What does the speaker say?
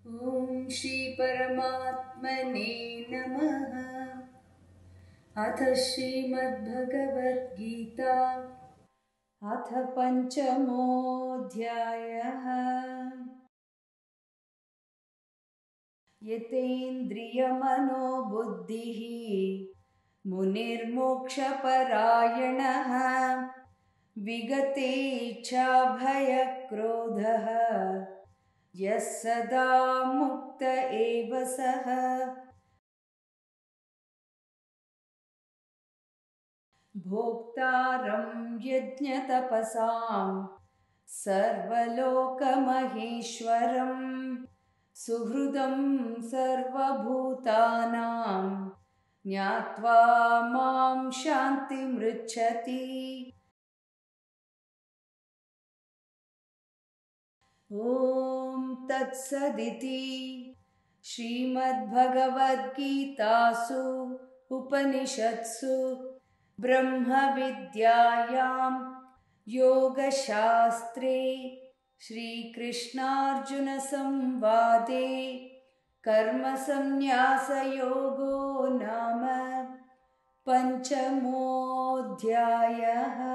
ॐ श्री परमात्मने नमः। अथ श्रीमद्भगवद्गीता अथ पञ्चमोऽध्यायः। यतेन्द्रियमनोबुद्धिः मुनिर्मोक्षपरायणः विगतेच्छाभयक्रोधः यः सदा मुक्त एव सः। भोक्तारं यज्ञतपसां सर्वलोकमहेश्वरं सुहृदं सर्वभूतानां ज्ञात्वा मां शान्तिमृच्छति। ॐ तत्सदिति श्रीमद्भगवद्गीतासु उपनिषत्सु ब्रह्मविद्यायां योगशास्त्रे श्रीकृष्णार्जुनसंवादे कर्मसन्न्यासयोगो नाम पञ्चमोऽध्यायः।